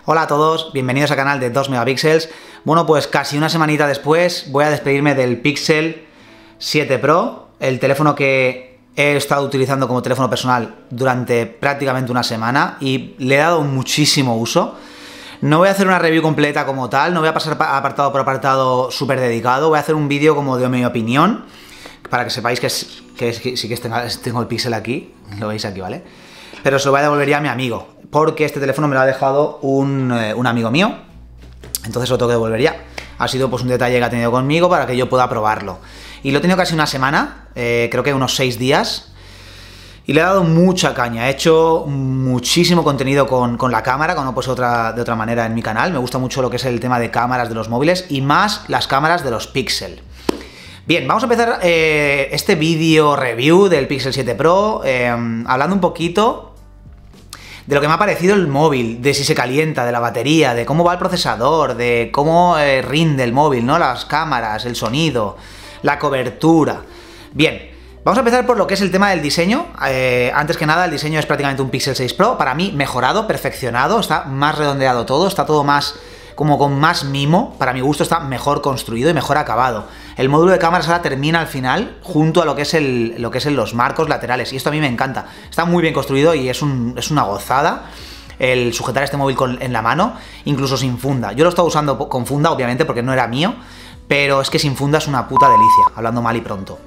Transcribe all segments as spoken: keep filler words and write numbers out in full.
Hola a todos, bienvenidos al canal de dos megapíxeles. Bueno, pues casi una semanita después voy a despedirme del Pixel siete Pro, el teléfono que he estado utilizando como teléfono personal durante prácticamente una semana y le he dado muchísimo uso. No voy a hacer una review completa como tal, no voy a pasar apartado por apartado súper dedicado, voy a hacer un vídeo como de mi opinión, para que sepáis que, es, que, es, que sí que tengo, tengo el Pixel aquí, lo veis aquí, ¿vale? Pero se lo voy a devolver ya a mi amigo, porque este teléfono me lo ha dejado un, eh, un amigo mío, entonces lo tengo que devolver ya. Ha sido pues un detalle que ha tenido conmigo para que yo pueda probarlo. Y lo he tenido casi una semana, eh, creo que unos seis días, y le he dado mucha caña. He hecho muchísimo contenido con, con la cámara, como no puede ser otra, de otra manera en mi canal. Me gusta mucho lo que es el tema de cámaras de los móviles y más las cámaras de los Pixel. Bien, vamos a empezar eh, este vídeo review del Pixel siete Pro, eh, hablando un poquito de lo que me ha parecido el móvil, de si se calienta, de la batería, de cómo va el procesador, de cómo eh, rinde el móvil, ¿no? Las cámaras, el sonido, la cobertura. Bien, vamos a empezar por lo que es el tema del diseño. Eh, antes que nada, el diseño es prácticamente un Pixel seis Pro, para mí mejorado, perfeccionado, está más redondeado todo, está todo más, como con más mimo, para mi gusto está mejor construido y mejor acabado. El módulo de cámaras ahora termina al final, junto a lo que es el, lo que es el, los marcos laterales, y esto a mí me encanta. Está muy bien construido y es, un, es una gozada el sujetar este móvil con, en la mano, incluso sin funda. Yo lo estaba usando con funda, obviamente, porque no era mío, pero es que sin funda es una puta delicia, hablando mal y pronto.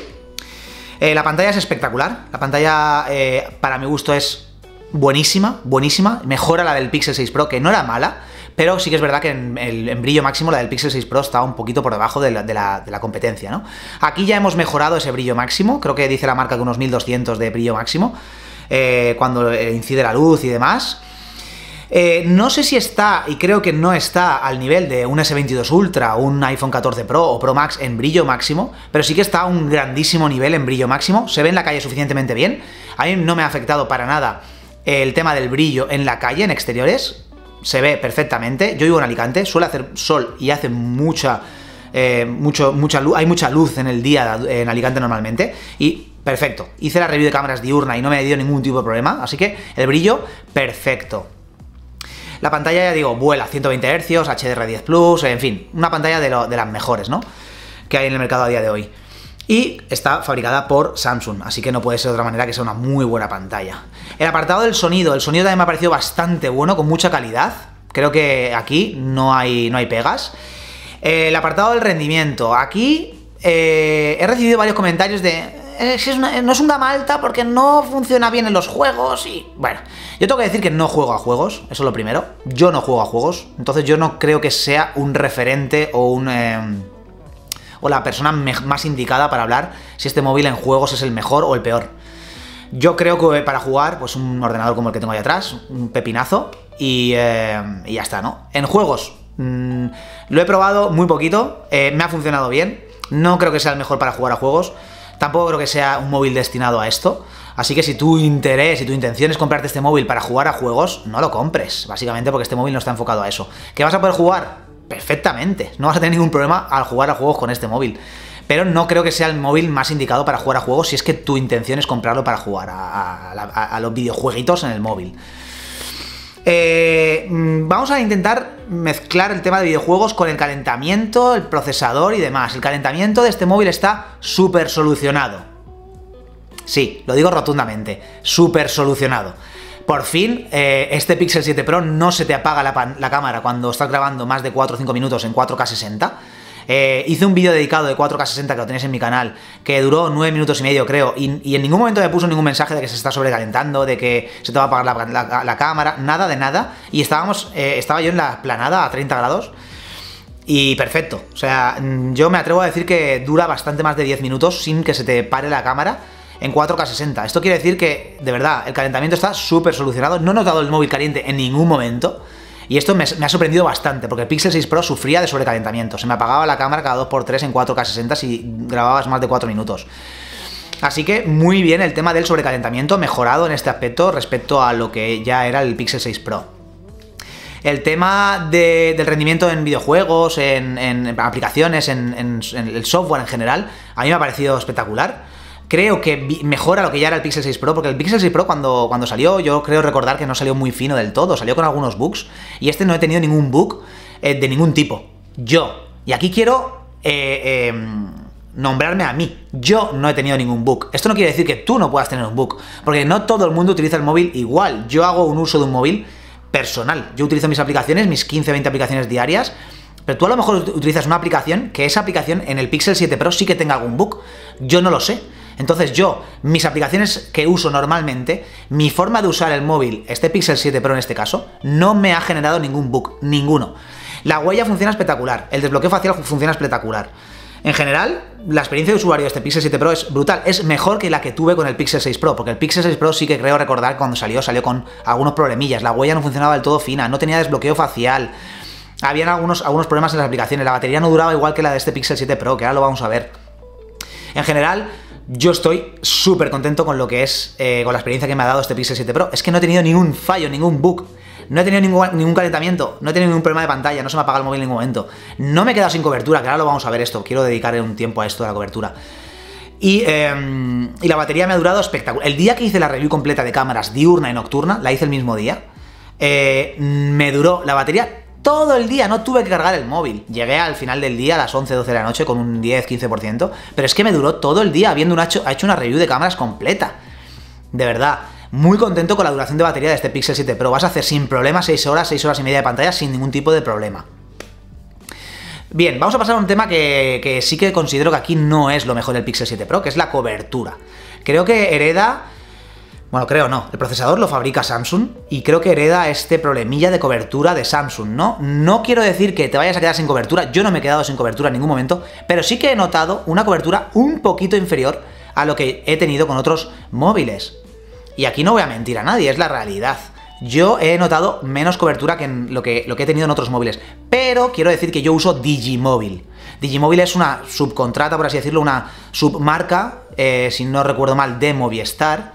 Eh, la pantalla es espectacular, la pantalla eh, para mi gusto es buenísima, buenísima, mejora la del Pixel seis Pro, que no era mala, pero sí que es verdad que en, el, en brillo máximo la del Pixel seis Pro estaba un poquito por debajo de la, de, la, de la competencia, ¿no? Aquí ya hemos mejorado ese brillo máximo, creo que dice la marca que unos mil doscientos de brillo máximo, eh, cuando incide la luz y demás. Eh, no sé si está, y creo que no está al nivel de un ese veintidós Ultra, un iPhone catorce Pro o Pro Max en brillo máximo, pero sí que está a un grandísimo nivel en brillo máximo, se ve en la calle suficientemente bien. A mí no me ha afectado para nada el tema del brillo en la calle, en exteriores, se ve perfectamente. Yo vivo en Alicante, suele hacer sol y hace mucha, eh, mucho, mucha luz, hay mucha luz en el día en Alicante normalmente, y perfecto. Hice la review de cámaras diurna y no me dio ningún tipo de problema, así que el brillo, perfecto. La pantalla, ya digo, vuela ciento veinte hercios, H D R diez Plus, en fin, una pantalla de, lo, de las mejores, ¿no?, que hay en el mercado a día de hoy. Y está fabricada por Samsung, así que no puede ser de otra manera que sea una muy buena pantalla. El apartado del sonido, el sonido también me ha parecido bastante bueno, con mucha calidad. Creo que aquí no hay, no hay pegas. Eh, el apartado del rendimiento, aquí eh, he recibido varios comentarios de eh, si es una, no es un gama alta porque no funciona bien en los juegos y... Bueno, yo tengo que decir que no juego a juegos, eso es lo primero. Yo no juego a juegos, entonces yo no creo que sea un referente o un... Eh, o la persona más indicada para hablar si este móvil en juegos es el mejor o el peor. Yo creo que para jugar, pues un ordenador como el que tengo ahí atrás, un pepinazo, y, eh, y ya está, ¿no? En juegos, mmm, lo he probado muy poquito, eh, me ha funcionado bien, no creo que sea el mejor para jugar a juegos, tampoco creo que sea un móvil destinado a esto, así que si tu interés y tu intención es comprarte este móvil para jugar a juegos, no lo compres, básicamente porque este móvil no está enfocado a eso. ¿Que vas a poder jugar? Perfectamente, no vas a tener ningún problema al jugar a juegos con este móvil, pero no creo que sea el móvil más indicado para jugar a juegos si es que tu intención es comprarlo para jugar a, a, a, a los videojueguitos en el móvil. Eh, vamos a intentar mezclar el tema de videojuegos con el calentamiento, el procesador y demás. El calentamiento de este móvil está súper solucionado. Sí, lo digo rotundamente, súper solucionado. Por fin, eh, este Pixel siete Pro no se te apaga la, la cámara cuando estás grabando más de cuatro o cinco minutos en cuatro K sesenta. Eh, hice un vídeo dedicado de cuatro K sesenta que lo tenéis en mi canal, que duró nueve minutos y medio, creo, y, y en ningún momento me puso ningún mensaje de que se está sobrecalentando, de que se te va a apagar la, la, la cámara, nada de nada. Y estábamos, eh, estaba yo en la planada a treinta grados y perfecto. O sea, yo me atrevo a decir que dura bastante más de diez minutos sin que se te pare la cámara en cuatro K sesenta. Esto quiere decir que, de verdad, el calentamiento está súper solucionado. No he notado el móvil caliente en ningún momento. Y esto me, me ha sorprendido bastante, porque el Pixel seis Pro sufría de sobrecalentamiento. Se me apagaba la cámara cada dos por tres en cuatro K sesenta si grababas más de cuatro minutos. Así que muy bien el tema del sobrecalentamiento, mejorado en este aspecto respecto a lo que ya era el Pixel seis Pro. El tema de, del rendimiento en videojuegos, en, en aplicaciones, en, en, en el software en general, a mí me ha parecido espectacular. creo que mejora lo que ya era el Pixel seis Pro, porque el Pixel seis Pro cuando, cuando salió, yo creo recordar que no salió muy fino del todo, salió con algunos bugs, y este no he tenido ningún bug eh, de ningún tipo. Yo, y aquí quiero eh, eh, nombrarme a mí, yo no he tenido ningún bug. Esto no quiere decir que tú no puedas tener un bug, porque no todo el mundo utiliza el móvil igual. Yo hago un uso de un móvil personal, yo utilizo mis aplicaciones, mis quince, veinte aplicaciones diarias, pero tú a lo mejor utilizas una aplicación que esa aplicación en el Pixel siete Pro sí que tenga algún bug, yo no lo sé. Entonces yo, mis aplicaciones que uso normalmente, mi forma de usar el móvil, este Pixel siete Pro en este caso, no me ha generado ningún bug, ninguno. La huella funciona espectacular, el desbloqueo facial funciona espectacular. En general, la experiencia de usuario de este Pixel siete Pro es brutal, es mejor que la que tuve con el Pixel seis Pro, porque el Pixel seis Pro sí que creo recordar que cuando salió, salió con algunos problemillas, la huella no funcionaba del todo fina, no tenía desbloqueo facial, habían algunos, algunos problemas en las aplicaciones, la batería no duraba igual que la de este Pixel siete Pro, que ahora lo vamos a ver. En general, yo estoy súper contento con lo que es, eh, con la experiencia que me ha dado este Pixel siete Pro, es que no he tenido ningún fallo, ningún bug. No he tenido ningún, ningún calentamiento, no he tenido ningún problema de pantalla, no se me ha apagado el móvil en ningún momento. No me he quedado sin cobertura, que ahora lo vamos a ver esto, quiero dedicar un tiempo a esto de la cobertura. Y, eh, y la batería me ha durado espectacular. El día que hice la review completa de cámaras diurna y nocturna, la hice el mismo día, eh, me duró la batería todo el día, no tuve que cargar el móvil. Llegué al final del día, a las once, doce de la noche, con un diez, quince por ciento, pero es que me duró todo el día, habiendo una, hecho, hecho una review de cámaras completa. De verdad. Muy contento con la duración de batería de este Pixel siete Pro. Vas a hacer sin problema seis horas, seis horas y media de pantalla sin ningún tipo de problema. Bien, vamos a pasar a un tema que, que sí que considero que aquí no es lo mejor del Pixel siete Pro, que es la cobertura. Creo que hereda... Bueno, creo no, el procesador lo fabrica Samsung y creo que hereda este problemilla de cobertura de Samsung, ¿no? No quiero decir que te vayas a quedar sin cobertura, yo no me he quedado sin cobertura en ningún momento, pero sí que he notado una cobertura un poquito inferior a lo que he tenido con otros móviles. Y aquí no voy a mentir a nadie, es la realidad. Yo he notado menos cobertura que en lo que, lo que he tenido en otros móviles. Pero quiero decir que yo uso Digimóvil. Digimóvil es una subcontrata, por así decirlo, una submarca, eh, si no recuerdo mal, de Movistar.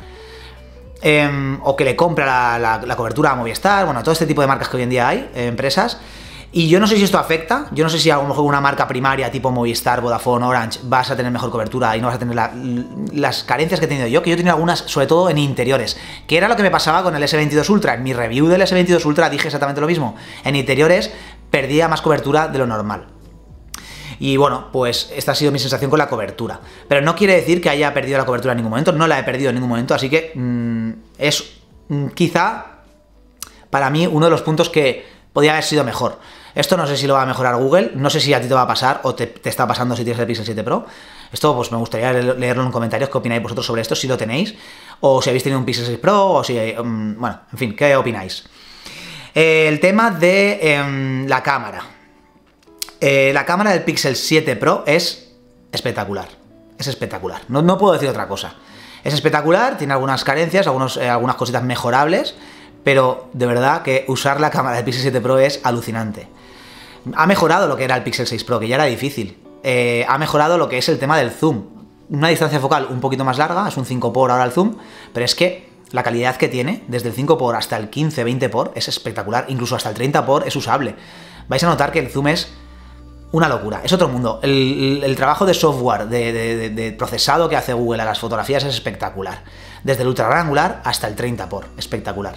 Eh, o que le compra la, la, la cobertura a Movistar, bueno, todo este tipo de marcas que hoy en día hay, eh, empresas. Y yo no sé si esto afecta, yo no sé si a lo mejor una marca primaria tipo Movistar, Vodafone, Orange, vas a tener mejor cobertura y no vas a tener la, las carencias que he tenido yo, que yo he tenido algunas, sobre todo en interiores, que era lo que me pasaba con el ese veintidós Ultra. En mi review del ese veintidós Ultra dije exactamente lo mismo, en interiores perdía más cobertura de lo normal. Y bueno, pues esta ha sido mi sensación con la cobertura. Pero no quiere decir que haya perdido la cobertura en ningún momento, no la he perdido en ningún momento, así que mmm, es mmm, quizá para mí uno de los puntos que podría haber sido mejor. Esto no sé si lo va a mejorar Google, no sé si a ti te va a pasar o te, te está pasando si tienes el Pixel siete Pro. Esto pues me gustaría leerlo en comentarios, qué opináis vosotros sobre esto, si lo tenéis, o si habéis tenido un Pixel seis Pro, o si... Um, bueno, en fin, ¿qué opináis? Eh, el tema de eh, la cámara. Eh, la cámara del Pixel siete Pro es espectacular, es espectacular, no, no puedo decir otra cosa. Es espectacular, tiene algunas carencias, algunos, eh, algunas cositas mejorables, pero de verdad que usar la cámara del Pixel siete Pro es alucinante. Ha mejorado lo que era el Pixel seis Pro, que ya era difícil. Eh, ha mejorado lo que es el tema del zoom. Una distancia focal un poquito más larga, es un cinco por ahora el zoom, pero es que la calidad que tiene, desde el cinco por hasta el quince, veinte por, es espectacular, incluso hasta el treinta por es usable. Vais a notar que el zoom es una locura, es otro mundo. El, el, el trabajo de software, de, de, de, de procesado que hace Google a las fotografías es espectacular. Desde el ultra gran angular hasta el treinta por, espectacular.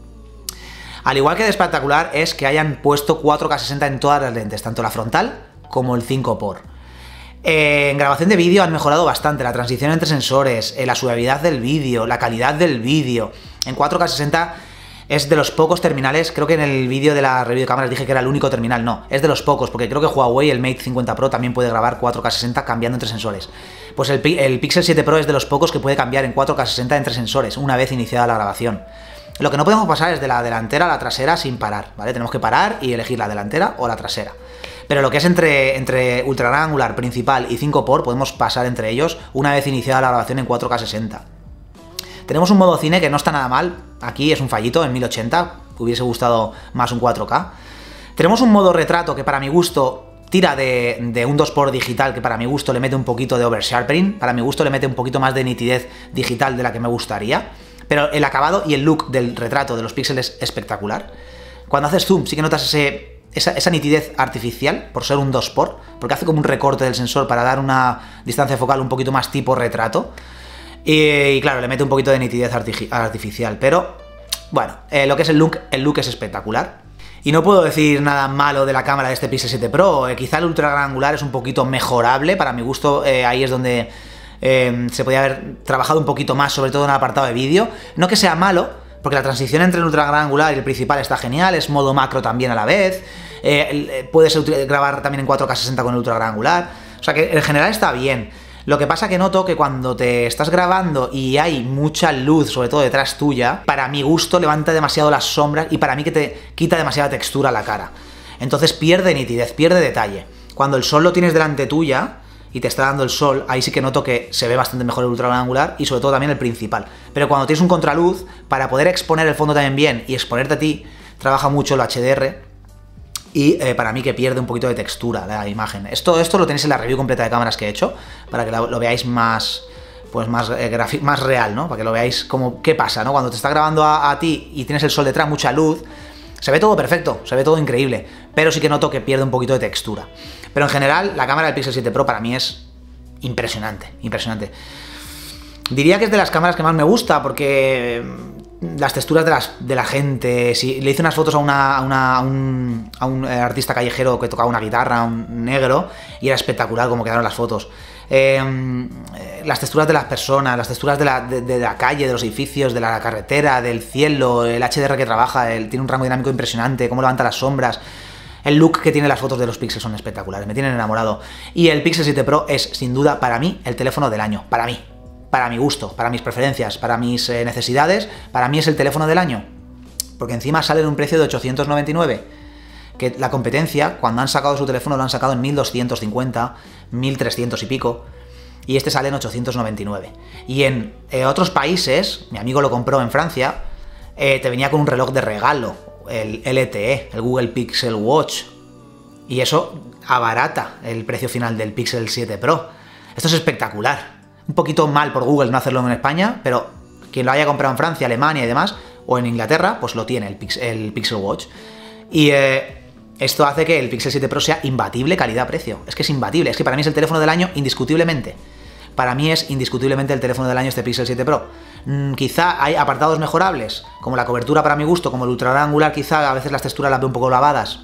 Al igual que de espectacular es que hayan puesto cuatro K sesenta en todas las lentes, tanto la frontal como el cinco por. Eh, en grabación de vídeo han mejorado bastante, la transición entre sensores, eh, la suavidad del vídeo, la calidad del vídeo. En cuatro K sesenta es de los pocos terminales, creo que en el vídeo de la review de cámaras dije que era el único terminal, no, es de los pocos, porque creo que Huawei, el Mate cincuenta Pro, también puede grabar cuatro K sesenta cambiando entre sensores. Pues el, el Pixel siete Pro es de los pocos que puede cambiar en cuatro K sesenta entre sensores, una vez iniciada la grabación. Lo que no podemos pasar es de la delantera a la trasera sin parar, ¿vale? Tenemos que parar y elegir la delantera o la trasera. Pero lo que es entre, entre ultra gran angular, principal y cinco por, podemos pasar entre ellos una vez iniciada la grabación en cuatro K sesenta. Tenemos un modo cine que no está nada mal, aquí es un fallito en mil ochenta, hubiese gustado más un cuatro K. Tenemos un modo retrato que para mi gusto tira de, de un dos por digital, que para mi gusto le mete un poquito de oversharpening, para mi gusto le mete un poquito más de nitidez digital de la que me gustaría. Pero el acabado y el look del retrato de los píxeles es espectacular. Cuando haces zoom sí que notas ese, esa, esa nitidez artificial, por ser un dos por, porque hace como un recorte del sensor para dar una distancia focal un poquito más tipo retrato. Y, y claro, le mete un poquito de nitidez arti artificial, pero bueno, eh, lo que es el look, el look es espectacular. Y no puedo decir nada malo de la cámara de este Pixel siete Pro, eh, quizá el ultra gran angular es un poquito mejorable, para mi gusto eh, ahí es donde eh, se podía haber trabajado un poquito más, sobre todo en el apartado de vídeo. No que sea malo, porque la transición entre el ultra gran angular y el principal está genial, es modo macro también a la vez, eh, puedes grabar también en cuatro K sesenta con el ultra gran angular, o sea que en general está bien. Lo que pasa que noto que cuando te estás grabando y hay mucha luz, sobre todo detrás tuya, para mi gusto levanta demasiado las sombras y para mí que te quita demasiada textura a la cara. Entonces pierde nitidez, pierde detalle. Cuando el sol lo tienes delante tuya y te está dando el sol, ahí sí que noto que se ve bastante mejor el ultra gran angular y sobre todo también el principal. Pero cuando tienes un contraluz, para poder exponer el fondo también bien y exponerte a ti, trabaja mucho el H D R. Y eh, para mí que pierde un poquito de textura la imagen. Esto, esto lo tenéis en la review completa de cámaras que he hecho, para que lo, lo veáis más, pues más, eh, más real, ¿no? Para que lo veáis como qué pasa, ¿no? Cuando te está grabando a, a ti y tienes el sol detrás, mucha luz, se ve todo perfecto, se ve todo increíble, pero sí que noto que pierde un poquito de textura. Pero en general, la cámara del Pixel siete Pro para mí es impresionante, impresionante. Diría que es de las cámaras que más me gusta, porque las texturas de, las, de la gente, si le hice unas fotos a, una, a, una, a, un, a un artista callejero que tocaba una guitarra, un negro, y era espectacular como quedaron las fotos. Eh, las texturas de las personas, las texturas de la, de, de la calle, de los edificios, de la carretera, del cielo, el H D R que trabaja, el, tiene un rango dinámico impresionante, cómo levanta las sombras. El look que tiene las fotos de los Pixel son espectaculares, me tienen enamorado. Y el Pixel siete Pro es, sin duda, para mí, el teléfono del año, para mí. Para mi gusto, para mis preferencias, para mis eh, necesidades, para mí es el teléfono del año. Porque encima sale en un precio de ochocientos noventa y nueve. Que la competencia, cuando han sacado su teléfono, lo han sacado en mil doscientos cincuenta, mil trescientos y pico. Y este sale en ochocientos noventa y nueve. Y en eh, otros países, mi amigo lo compró en Francia, eh, te venía con un reloj de regalo, el L T E, el Google Pixel Watch. Y eso abarata el precio final del Pixel siete Pro. Esto es espectacular. Un poquito mal por Google no hacerlo en España, pero quien lo haya comprado en Francia, Alemania y demás, o en Inglaterra, pues lo tiene el, Pix el Pixel Watch. Y eh, esto hace que el Pixel siete Pro sea imbatible calidad-precio. Es que es imbatible, es que para mí es el teléfono del año indiscutiblemente. Para mí es indiscutiblemente el teléfono del año este Pixel siete Pro. Mm, quizá hay apartados mejorables, como la cobertura para mi gusto, como el ultra gran angular, quizá a veces las texturas las veo un poco lavadas.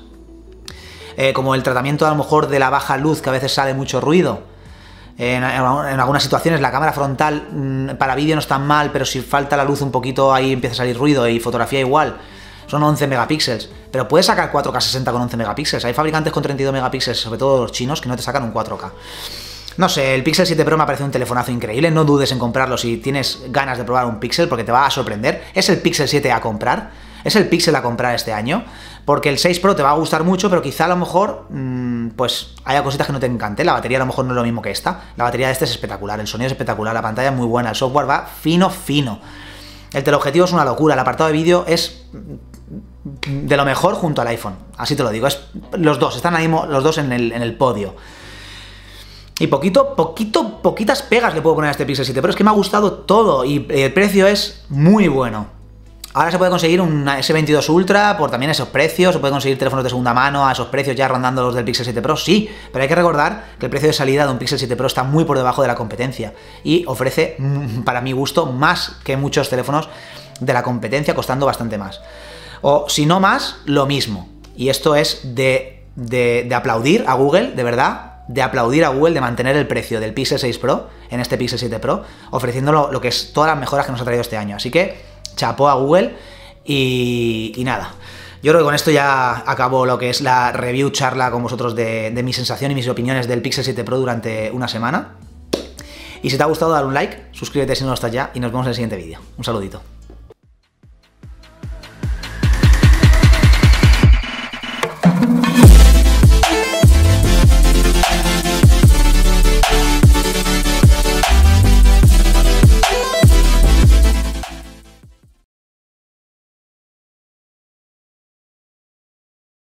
Eh, como el tratamiento a lo mejor de la baja luz, que a veces sale mucho ruido. En, en, en algunas situaciones la cámara frontal mmm, para vídeo no es tan mal, pero si falta la luz un poquito ahí empieza a salir ruido, y fotografía igual. Son once megapíxeles, pero puedes sacar cuatro K sesenta con once megapíxeles. Hay fabricantes con treinta y dos megapíxeles, sobre todo los chinos, que no te sacan un cuatro K. No sé, el Pixel siete Pro me parece un telefonazo increíble, no dudes en comprarlo si tienes ganas de probar un Pixel, porque te va a sorprender. Es el Pixel siete a comprar, es el Pixel a comprar este año, porque el seis Pro te va a gustar mucho, pero quizá a lo mejor, mmm, pues haya cositas que no te encanten. La batería a lo mejor no es lo mismo que esta, la batería de este es espectacular, el sonido es espectacular, la pantalla es muy buena, el software va fino, fino. El teleobjetivo es una locura, el apartado de vídeo es de lo mejor junto al iPhone, así te lo digo, es, los dos, están ahí los dos en el, en el podio. Y poquito, poquito, poquitas pegas le puedo poner a este Pixel siete Pro, es que me ha gustado todo y el precio es muy bueno. Ahora se puede conseguir un S veintidós Ultra por también esos precios, se puede conseguir teléfonos de segunda mano a esos precios ya rondando los del Pixel siete Pro, sí, pero hay que recordar que el precio de salida de un Pixel siete Pro está muy por debajo de la competencia y ofrece, para mi gusto, más que muchos teléfonos de la competencia, costando bastante más. O si no más, lo mismo. Y esto es de, de, de aplaudir a Google, de verdad, de aplaudir a Google de mantener el precio del Pixel seis Pro en este Pixel siete Pro, ofreciéndolo lo que es todas las mejoras que nos ha traído este año. Así que chapó a Google y, y nada. Yo creo que con esto ya acabo lo que es la review charla con vosotros de, de mi sensación y mis opiniones del Pixel siete Pro durante una semana. Y si te ha gustado, dale un like, suscríbete si no lo estás ya y nos vemos en el siguiente vídeo. Un saludito.